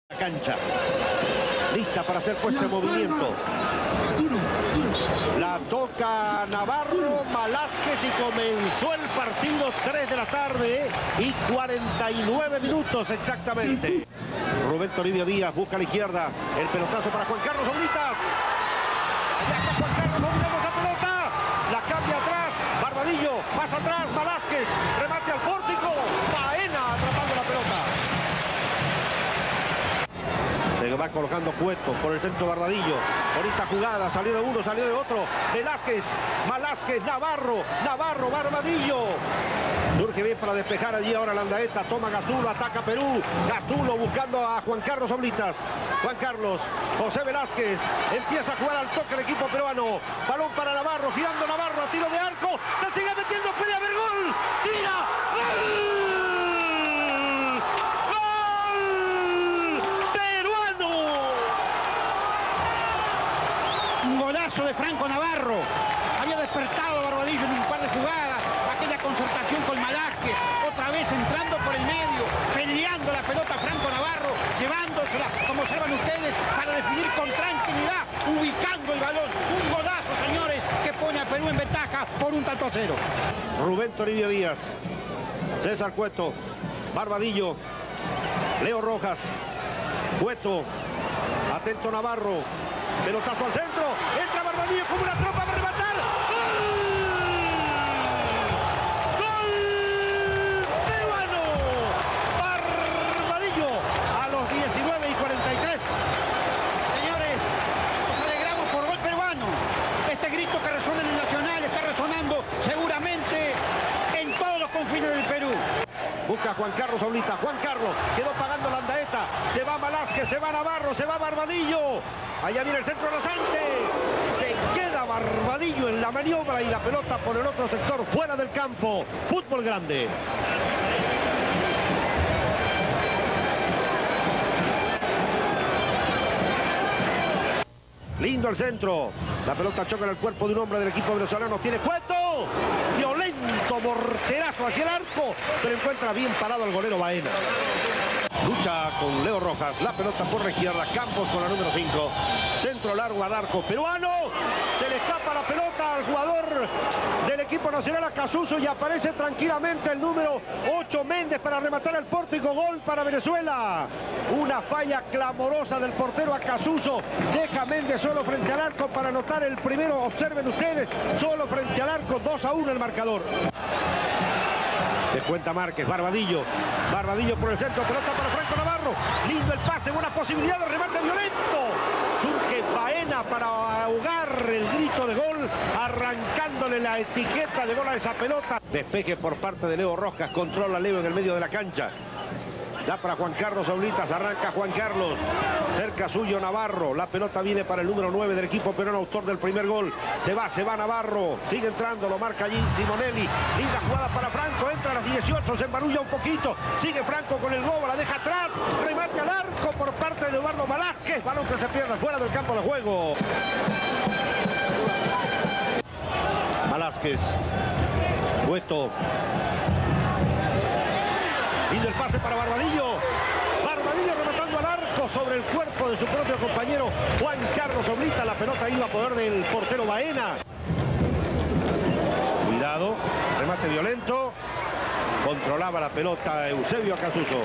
La cancha, lista para ser puesta en movimiento. La toca Navarro, Velázquez y comenzó el partido. 3 de la tarde y 49 minutos exactamente. Rubén Toribio Díaz busca a la izquierda. El pelotazo para Juan Carlos Oblitas. Allá está Juan Carlos dominando esa pelota. La cambia atrás. Barbadillo, más atrás. Velázquez, remate al pórtico. Baena atrapando la pelota. Se va colocando Cueto por el centro. Barbadillo. Bonita jugada, salió de uno, salió de otro. Velázquez, Navarro, Barbadillo. Surge bien para despejar allí ahora Landaeta. Toma Gastulo, ataca Perú. Gastulo buscando a Juan Carlos Oblitas. Juan Carlos, José Velázquez. Empieza a jugar al toque el equipo peruano. Balón para Navarro, girando Navarro a tiro de arco. Se sigue metiendo, puede haber gol. Tira. ¡Gol! De Franco Navarro, había despertado Barbadillo en un par de jugadas, aquella concertación con Velázquez, otra vez entrando por el medio, peleando la pelota Franco Navarro, llevándosela, como observan ustedes, para definir con tranquilidad, ubicando el balón, un golazo, señores, que pone a Perú en ventaja por 1-0. Rubén Toribio Díaz, César Cueto, Barbadillo, Leo Rojas, Cueto, atento Navarro, pelotazo al centro, entra Barbadillo como una tropa para rematar. ¡Gol! ¡Gol peruano! Barbadillo a los 19 y 43. Señores, nos alegramos por gol peruano. Este grito que resuena en el Nacional está resonando seguramente en todos los confines del Perú. Busca a Juan Carlos Oblitas. Juan Carlos quedó pagando Landaeta. Se va Velázquez, se va Navarro, se va Barbadillo. Allá viene el centro rasante. Se queda Barbadillo en la maniobra y la pelota por el otro sector, fuera del campo. Fútbol grande. Lindo el centro. La pelota choca en el cuerpo de un hombre del equipo venezolano. Tiene Cueto. Violento morterazo hacia el arco. Pero encuentra bien parado el golero Baena. Lucha con Leo Rojas. La pelota por la izquierda. Campos con la número 5. Centro largo al arco peruano. Se le escapa la pelota al jugador del equipo nacional, a Casuso, y aparece tranquilamente el número 8 Méndez para rematar el pórtico. Gol para Venezuela. Una falla clamorosa del portero a Casuso. Deja a Méndez solo frente al arco para anotar el primero. Observen ustedes, solo frente al arco. 2-1 el marcador. Descuenta Márquez, Barbadillo por el centro, pelota para Franco Navarro. Lindo el pase, buena posibilidad de remate violento. Surge Baena para ahogar el grito de gol, arrancándole la etiqueta de gol a esa pelota. Despeje por parte de Leo Rojas, controla Leo en el medio de la cancha. Da para Juan Carlos Oblitas, arranca Juan Carlos, cerca suyo Navarro, la pelota viene para el número 9 del equipo peruano, autor del primer gol. Se va Navarro, sigue entrando, lo marca allí Simonelli. Linda jugada para Franco, entra a las 18, se embarulla un poquito, sigue Franco con el globo, la deja atrás, remate al arco por parte de Eduardo Velázquez, balón que se pierde fuera del campo de juego. Velázquez, Cueto. Lindo el pase para Barbadillo. Barbadillo rematando al arco sobre el cuerpo de su propio compañero Juan Carlos Oblitas. La pelota iba a poder del portero Baena. Cuidado, remate violento. Controlaba la pelota Eusebio Casuso.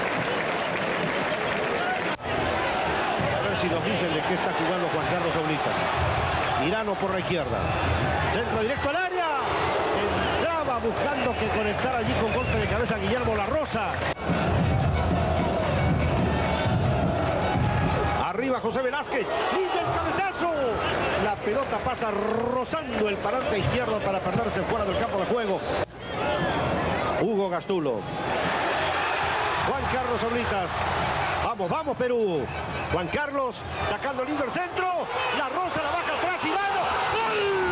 A ver si nos dicen de qué está jugando Juan Carlos Oblitas. Mirano por la izquierda. Centro directo al área. Entraba buscando que conectara allí con golpe de cabeza Guillermo La Rosa. Arriba José Velázquez. Lindo el cabezazo. La pelota pasa rozando el parante izquierdo para perderse fuera del campo de juego. Hugo Gastulo. Juan Carlos Oblitas. Vamos, vamos Perú. Juan Carlos sacando lindo el centro. La Rosa la baja atrás y mano. ¡Gol!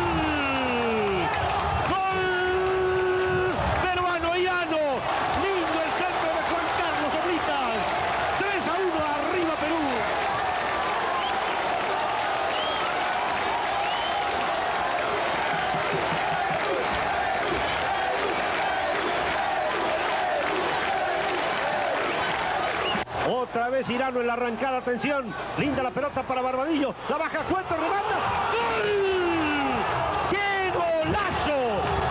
Otra vez vez Irano en la arrancada, atención, linda la pelota para Barbadillo, la baja Cueto, remata, ¡gol! ¡Qué golazo!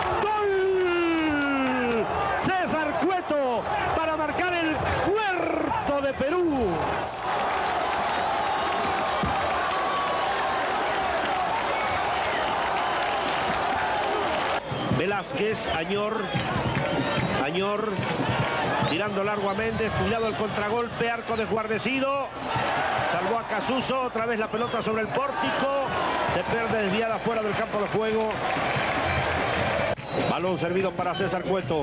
¡Gol! César Cueto para marcar el cuarto de Perú. Velázquez, Añor, tirando largo a Méndez, cuidado el contragolpe, arco desguarnecido, salvó a Casuso, otra vez la pelota sobre el pórtico, se pierde desviada fuera del campo de juego. Balón servido para César Cueto.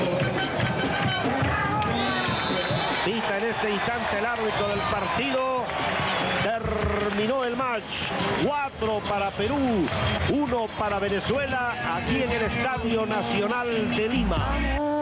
Pita en este instante el árbitro del partido. Terminó el match. 4 para Perú, 1 para Venezuela, aquí en el Estadio Nacional de Lima.